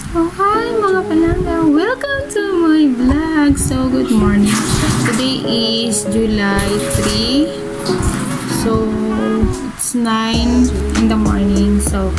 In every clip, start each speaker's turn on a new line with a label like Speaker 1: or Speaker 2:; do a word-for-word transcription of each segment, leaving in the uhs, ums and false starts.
Speaker 1: Oh, hi mga palangga! Welcome to my vlog! So, good morning. Today is July third. So, it's nine in the morning. So,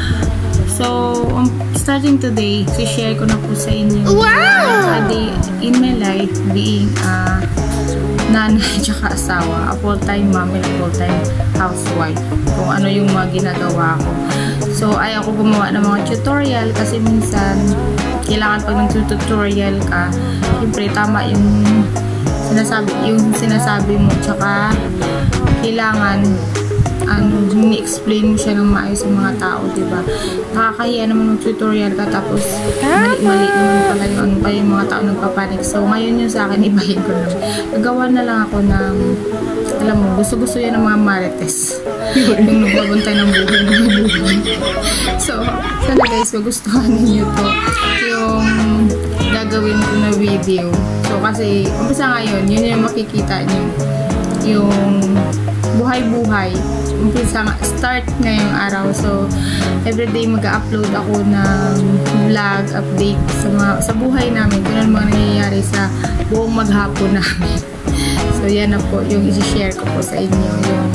Speaker 1: so um, starting today, share ko na po sa inyo wow! a day in my life being a nanay tsaka asawa, a full-time mom and a full-time housewife. Kung ano yung mga ginagawa ko. So, ayaw ko gumawa ng mga tutorial kasi minsan kailangan pag nag-tutorial ka, siyempre tama yung sinasabi, yung sinasabi mo, tsaka kailangan ano, ni-explain mo siya ng maayos sa mga tao, diba? Nakakahiya naman mag-tutorial ka tapos mali-mali naman pala yung ano pa yung mga tao nagpapanik. So, ngayon yung sa akin, ibahin ko na. Nagawa na lang ako ng, alam mo, gusto-gusto yan ng mga marites. Yung nagbabuntay ng buhay ng buhay. So, sana guys, magustuhan ninyo to. Yung gagawin ko na video. So, kasi, umpisa ngayon, yun yung makikita nyo. Yung buhay-buhay. Umpisa nga, start ngayong araw. So, everyday mag-upload ako ng vlog, update sa, mga, sa buhay namin. Kung ano mga nangyayari sa buong maghapon namin. So, yan na po yung isi-share ko po sa inyo. Yung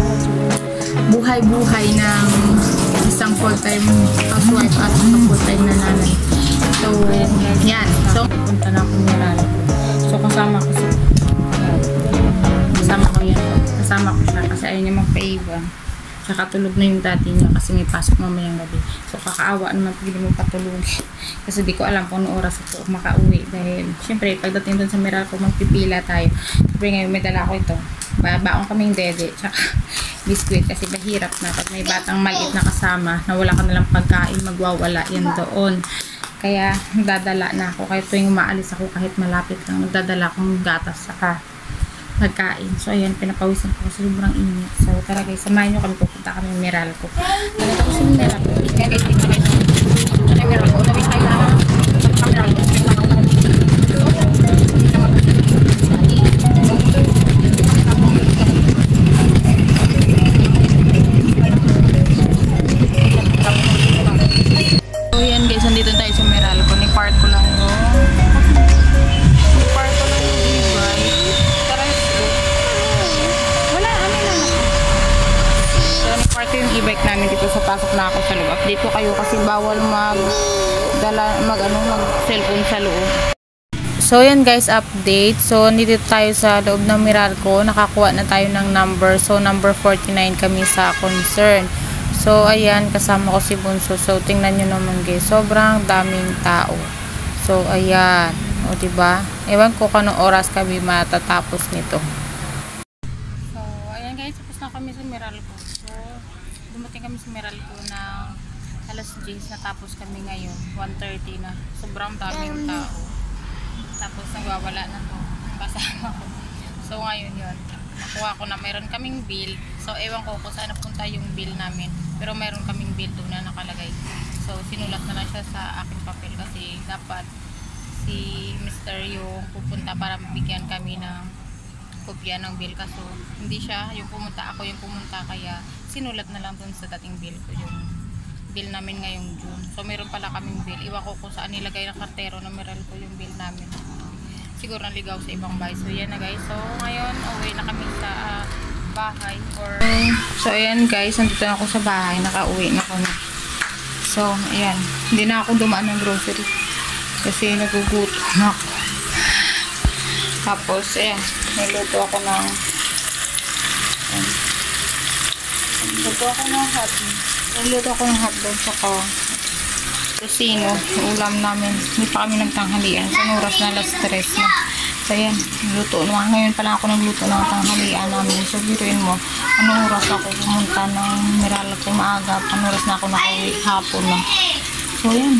Speaker 1: buhay-buhay ng isang full-time housewife at isang full-time na nanay. So, yan. So, punta na akong Meralco. So, kasama ko siya. Kasama ko yan. Kasama ko siya kasi ayaw niya magpa-iba. Saka tulog na yung dati niya kasi may pasok mamayang gabi. So, kakaawa naman pag hindi mo patulogin. Kasi di ko alam kung ano oras ako makauwi. Dahil, syempre, pagdating doon sa Meralco, magpipila tayo. Syempre, ngayon may dala ko ito. Babaong kaming dede. Tsaka, biskuit kasi mahirap na. Pag may batang maliit na kasama, na wala ka nalang pagkain, magwawala yan doon. Kaya, nagdadala na ako. Kahit tuwing umaalis ako, kahit malapit lang, nagdadala akong gatas saka pagkain. So, ayan, pinapawisan ko kasi sobrang init. So, tara guys, samahan nyo kami, pupunta kami ng Meralco. Nalito ko sa Meralco. Kaya guys, dito guys. Sa Meralco. Nawis tayo na sa Meralco. So, ayan guys, nandito tayo sa Meralco. Ni-park ko lang yun. Yung e-bike namin dito sa pasok na ako sa loob. Update ko kayo kasi bawal mag dala, mag ano, mag cellphone sa loob. So yan guys, update. So nandito tayo sa loob ng Meralco. Nakakuha na tayo ng number. So number forty-nine kami sa concern. So ayan, kasama ko si Bunso. So tingnan nyo naman guys, sobrang daming tao. So ayan, o diba? Ewan ko kung anong oras kami matatapos nito. So ayan guys, tapos na kami sa Meralco. So dumating kami sa Meralco na alas diyes, natapos kami ngayon one thirty na. Sobrang daming tao. Tapos nagwawala na to kasama ko. So ngayon yun, nakuha ko na meron kaming bill. So ewan ko kung saan napunta yung bill namin, pero meron kaming bill doon na nakalagay. So sinulat na lang siya sa aking papel kasi dapat si mister yung pupunta para bigyan kami ng kopya ng bill. Kaso hindi siya yung pumunta, ako yung pumunta, kaya sinulat na lang dun sa dating bill ko yung bill namin ngayong June. So meron pala kaming bill. Iwan ko kung saan nilagay ng kartero na Meralco yung bill namin. Siguro naligaw sa ibang bahay. So yan na guys. So ngayon uwi na kami sa uh, bahay. Or... So ayan guys, nandito na ako sa bahay. Nakauwi na kami. So ayan, hindi na ako dumaan ng grocery kasi nagugutom na ako. Tapos ayan, niluto ako ng ayan. Niluto ako ng hotdog. Niluto ako ng hotdog saka tosino. Ulam namin. Hindi pa kami nagtanghalian. Sa oras na alas tres na. So ayan, niluto naman. Ngayon pa lang ako nagluto ng tanghalian namin. So biruin mo, anong oras ako pumunta ng Meralco maaga. Anong oras na ako nakauwi hapon na. So ayan.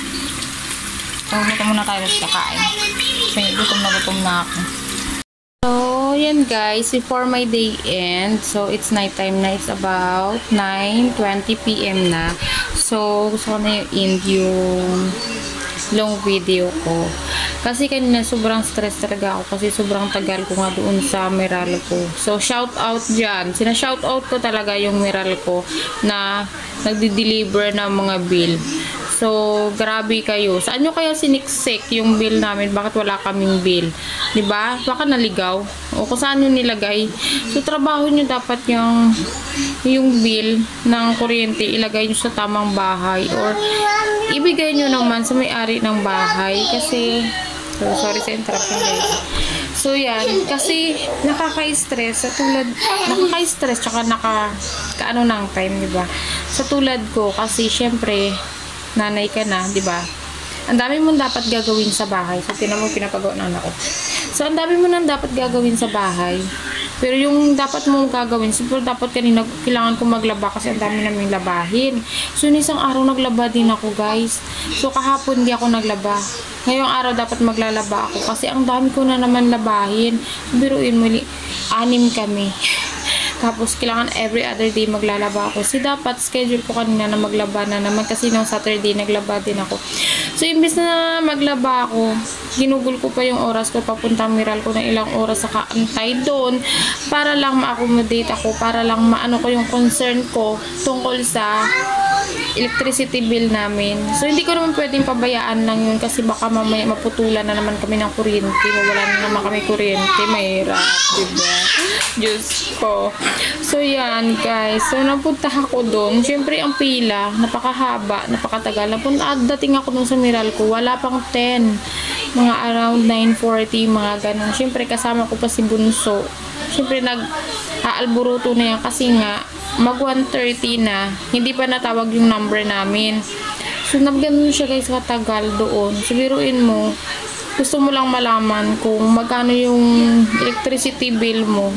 Speaker 1: So gutom muna tayo sa kakain. So gutom na gutom na ako. So, yan guys, before my day end, so it's night time na, it's about nine twenty p m na. So, gusto ko na yung end yung long video ko. Kasi kanina sobrang stress talaga ako kasi sobrang tagal ko nga doon sa Meralco. So, shout out dyan. Sina-shout out ko talaga yung Meralco na nagdi-deliver ng mga bill. So, grabe kayo. Saan nyo kaya siniksik yung bill namin? Bakit wala kaming bill? Diba? Baka naligaw. O kung saan nyo nilagay. So, trabaho nyo dapat yung yung bill ng kuryente ilagay nyo sa tamang bahay. Or, ibigay nyo naman sa may-ari ng bahay. Kasi, so, sorry sa interruption guys. So, yan. Kasi, nakaka-stress. Sa tulad, nakaka-stress, tsaka naka, kaano ng time, diba? Sa tulad ko, kasi, syempre, nanay ka na, di ba? Ang dami mo dapat gagawin sa bahay. So, tinan mo, pinapagawa na ako. So, ang dami mo nang dapat gagawin sa bahay. Pero yung dapat mo gagawin, siguro dapat kanina, kailangan ko maglaba kasi ang dami naming labahin. So, isang araw naglaba din ako, guys. So, kahapon di ako naglaba. Ngayong araw dapat maglalaba ako kasi ang dami ko na naman labahin. Biruin mo, anim kami. Tapos, kailangan every other day maglalaba ako. So, dapat schedule ko kanina na maglaba na naman kasi nung Saturday naglaba din ako. So, imbes na maglaba ako, ginugol ko pa yung oras ko, papuntang Miral ko ng ilang oras sa kaantay doon para lang ma-accommodate ako, para lang maano ko yung concern ko tungkol sa electricity bill namin. So, hindi ko naman pwedeng pabayaan lang yun kasi baka mamaya maputulan na naman kami ng kuryente. Mawala na naman kami kuryente. Mahirap, diba? Diyos ko. So, yan, guys. So, napunta ako doon. Siyempre, ang pila, napakahaba, napakatagal. Napunta, dating ako doon sa Miral ko, wala pang ten. Mga around nine forty, mga ganun. Siyempre, kasama ko pa si Bunso. Siyempre, nag-aalburuto na yan kasi nga, mag one thirty na, hindi pa natawag yung number namin. So, nagganon siya guys katagal doon. So, biruin mo, gusto mo lang malaman kung magkano yung electricity bill mo.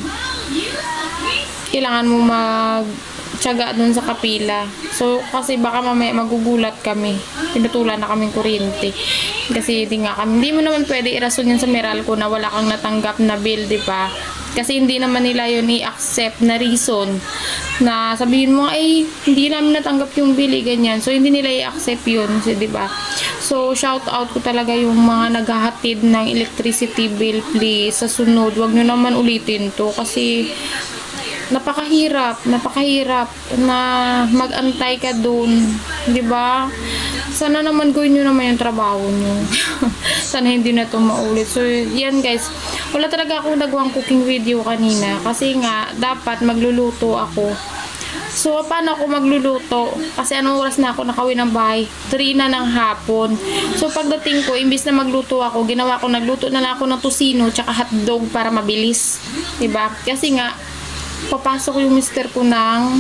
Speaker 1: Kailangan mo mag-tsaga doon sa kapila. So, kasi baka mamaya magugulat kami. Pinutulan na kaming kuryente. Kasi hindi nga kami, hindi mo naman pwede irason yun sa Meral ko na wala kang natanggap na bill, di ba? Kasi hindi naman nila yun i-accept na reason na sabihin mo ay hindi namin natanggap yung bill, ganyan. So, hindi nila i-accept yun, so, diba? So, shout out ko talaga yung mga naghahatid ng electricity bill, please. Sa sunod, wag nyo naman ulitin to kasi napakahirap, napakahirap na mag-antay ka dun, diba? Sana naman gawin nyo naman yung trabaho nyo. Sana hindi na to maulit. So, yan guys. Wala talaga ako nagawang cooking video kanina. Kasi nga, dapat magluluto ako. So, paano ako magluluto? Kasi anong oras na ako nakawin ng bahay? three na ng hapon. So, pagdating ko, imbis na magluto ako, ginawa ko, nagluto na lang ako ng tosino tsaka hotdog para mabilis. Diba? Kasi nga, papasok yung mister ko ng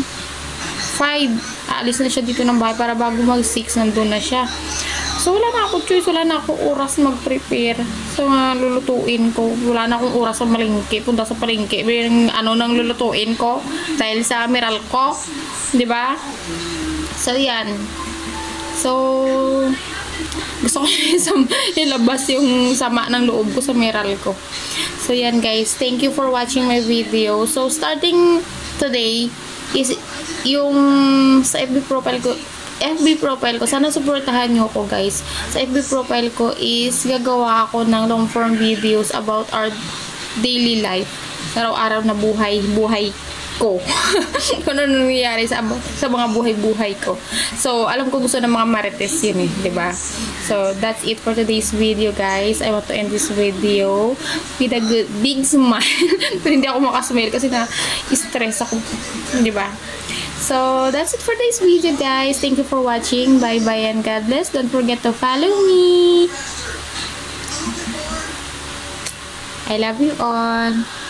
Speaker 1: five. Aalis na siya dito ng bahay para bago mag six, nandun na siya. So, wala na ako choice. Wala na ako oras mag-prepare. So, nga lulutuin ko. Wala na akong oras sa malingki. Punta sa palengke. Yung ano nang lulutuin ko. Dahil sa Meral ko. Diba? So, yan. So, gusto ko ilabas yung sama ng loob ko sa Meral ko. So, yan guys. Thank you for watching my video. So, starting today is yung sa F B profile ko F B profile ko, sana supportahan nyo ko guys. Sa F B profile ko is gagawa ako ng long form videos about our daily life. Araw-araw na buhay, buhay ko. Kung ano nangyayari sa, sa mga buhay-buhay ko. So, alam ko gusto ng mga marites yun eh, diba? So, that's it for today's video guys. I want to end this video with a good, big smile. Pero hindi ako makasmile kasi na-stress ako, diba? So, that's it for today's video, guys. Thank you for watching. Bye-bye and God bless. Don't forget to follow me. I love you all.